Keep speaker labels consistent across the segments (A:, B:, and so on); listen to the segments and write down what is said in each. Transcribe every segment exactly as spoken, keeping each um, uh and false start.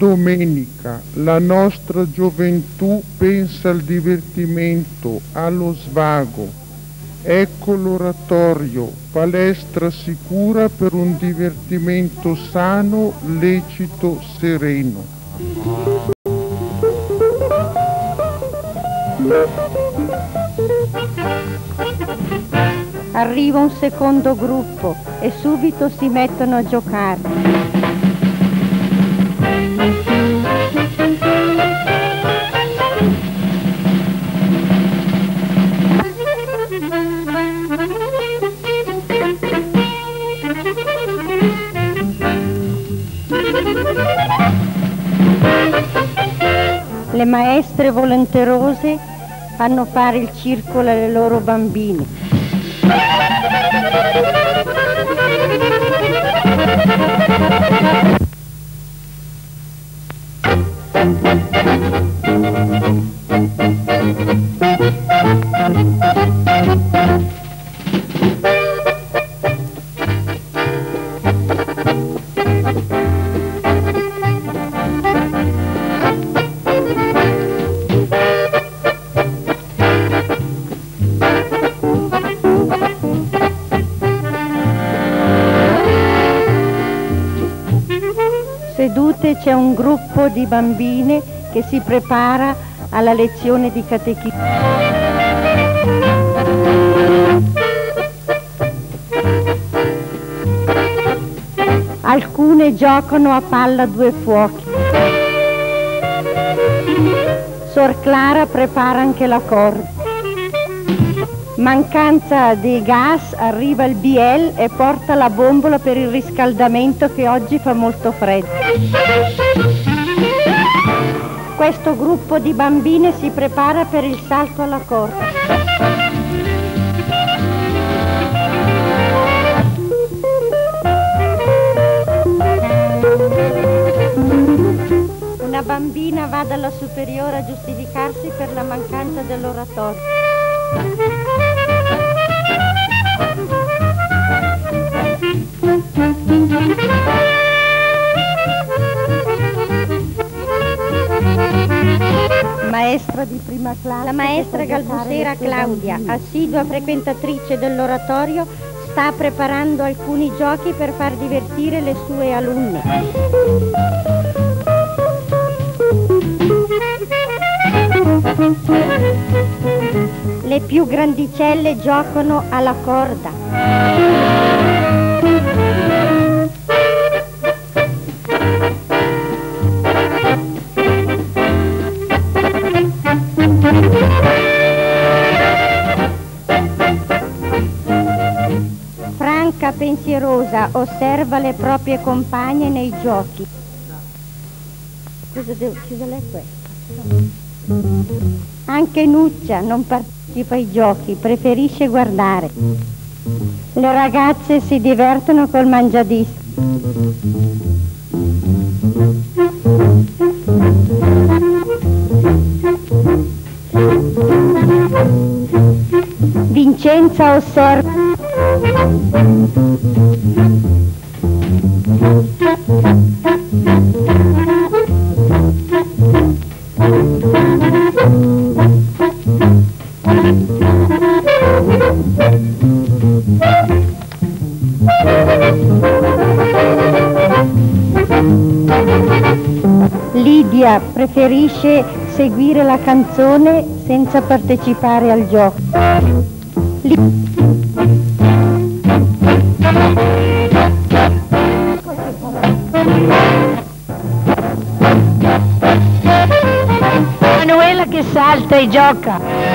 A: domenica la nostra gioventù pensa al divertimento, allo svago. Ecco l'oratorio, palestra sicura per un divertimento sano, lecito, sereno.
B: Arriva un secondo gruppo e subito si mettono a giocare. Le maestre volenterose fanno fare il circolo alle loro bambine. Sedute c'è un gruppo di bambine che si prepara alla lezione di catechismo. Alcune giocano a palla a due fuochi. Sor Clara prepara anche la corda. Mancanza di gas, arriva il B L e porta la bombola per il riscaldamento che oggi fa molto freddo. Questo gruppo di bambine si prepara per il salto alla corda. Una bambina va dalla superiore a giustificarsi per la mancanza dell'oratorio. Maestra di prima classe. La maestra galbusera Claudia, assidua frequentatrice dell'oratorio, sta preparando alcuni giochi per far divertire le sue alunne. Le più grandicelle giocano alla corda. Franca, pensierosa, osserva le proprie compagne nei giochi. Cosa devo chiudere questo? Anche Nuccia non partecipa ai giochi, preferisce guardare. Le ragazze si divertono col mangiadischi. Vincenza osserva. Lidia preferisce seguire la canzone senza partecipare al gioco. Li- Manuela che salta e gioca,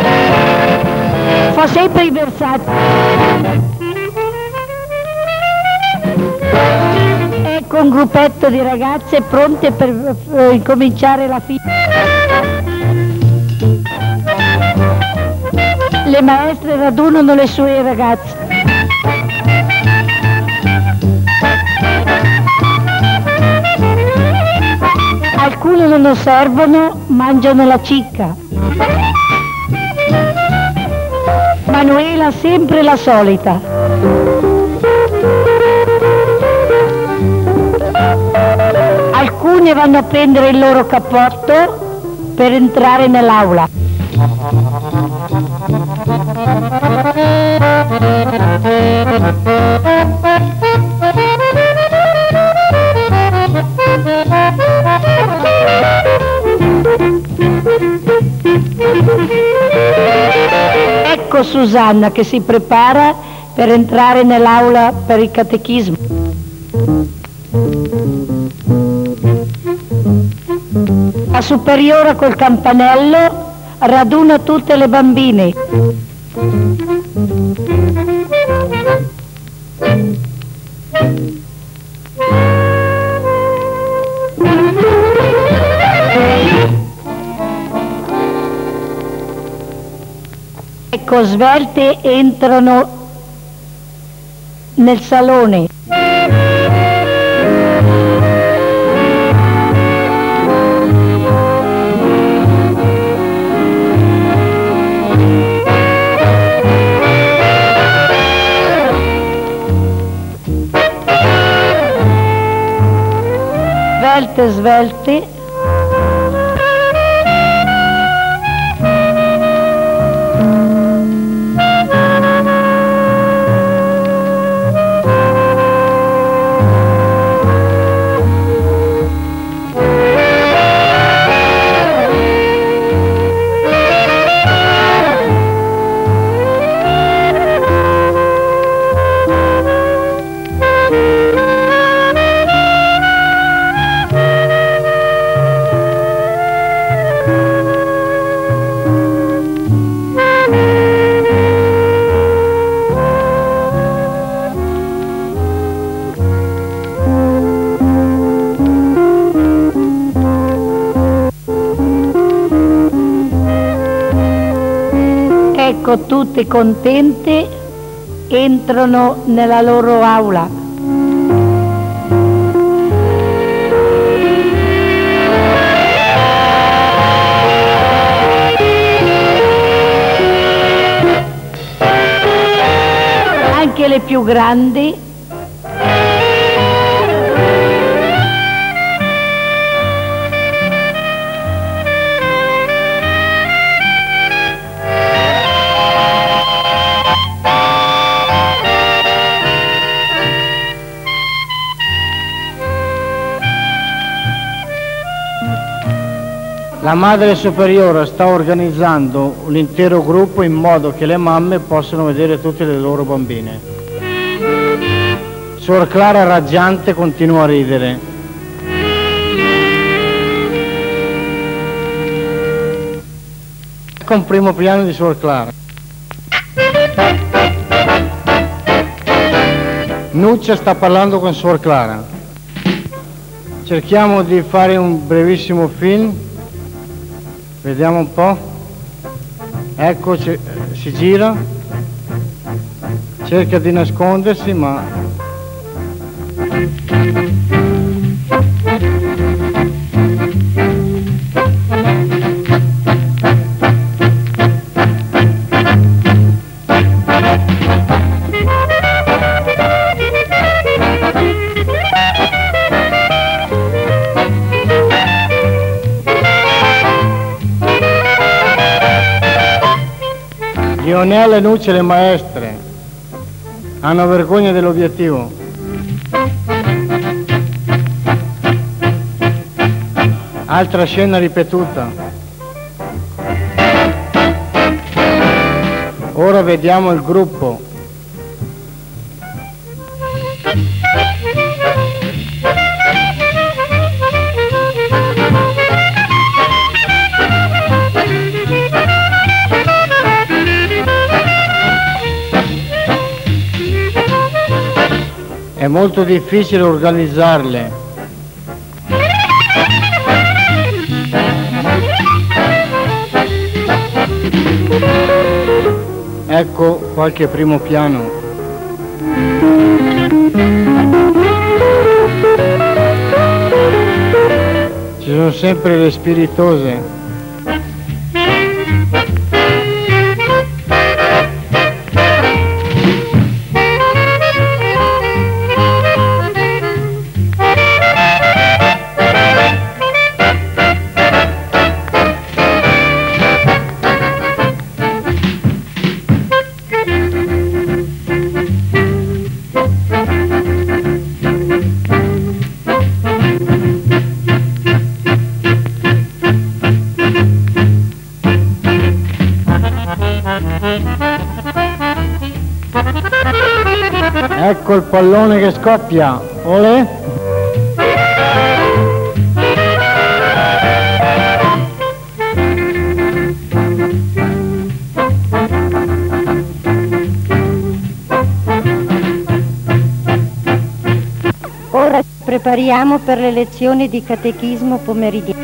B: fa sempre i versati. Ecco un gruppetto di ragazze pronte per eh, cominciare la fila. Le maestre radunano le sue ragazze. Alcune non osservano, mangiano la cicca. Manuela sempre la solita. Alcuni giovani vanno a prendere il loro cappotto per entrare nell'aula. Ecco Susanna che si prepara per entrare nell'aula per il catechismo. La superiora col campanello raduna tutte le bambine. Ecco, svelte entrano nel salone. Svelte, svelte. Ecco, tutte contente entrano nella loro aula. Anche le più grandi.
C: La madre superiore sta organizzando un intero gruppo in modo che le mamme possano vedere tutte le loro bambine. Suor Clara raggiante continua a ridere. Ecco un primo piano di Suor Clara. Nuccia sta parlando con Suor Clara. Cerchiamo di fare un brevissimo film. Vediamo un po'. Ecco, si gira. Cerca di nascondersi, ma... Lionella e Nuccia, le maestre, hanno vergogna dell'obiettivo. Altra scena ripetuta. Ora vediamo il gruppo. È molto difficile organizzarle. Ecco qualche primo piano. Ci sono sempre le spiritose. col pallone che scoppia. Olè!
B: Ora ci prepariamo per le lezioni di catechismo pomeridiano.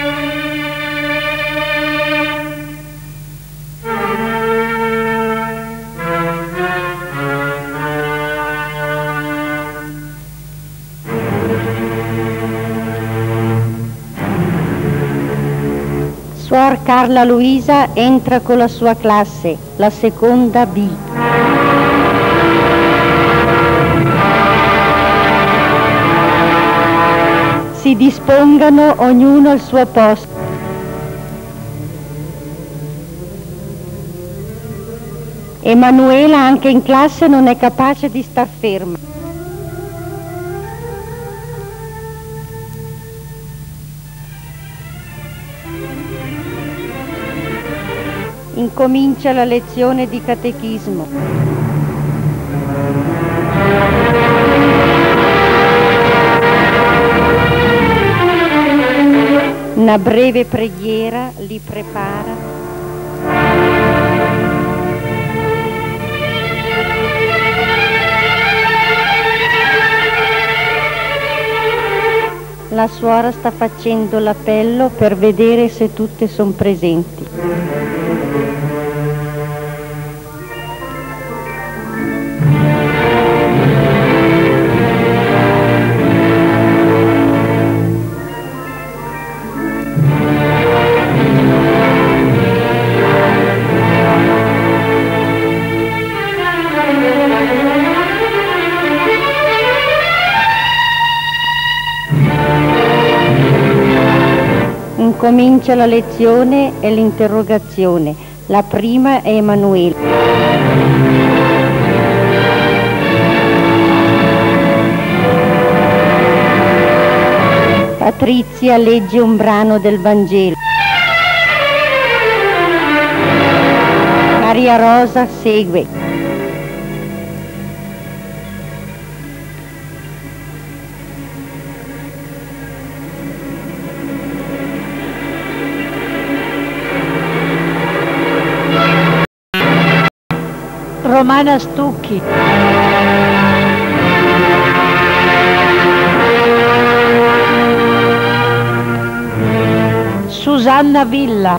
B: Suor Carla Luisa entra con la sua classe, la seconda B. Si dispongano ognuno al suo posto. Emanuela anche in classe non è capace di star ferma. Incomincia la lezione di catechismo. Una breve preghiera li prepara. La suora sta facendo l'appello per vedere se tutte sono presenti. Comincia la lezione e l'interrogazione. La prima è Emanuela. Patrizia legge un brano del Vangelo. Maria Rosa segue. Romana Stucchi. Susanna Villa.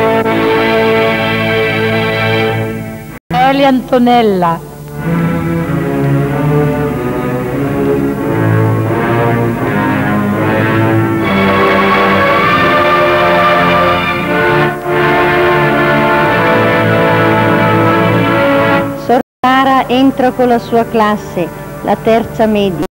B: Elia Antonella. Sara entra con la sua classe, la terza media.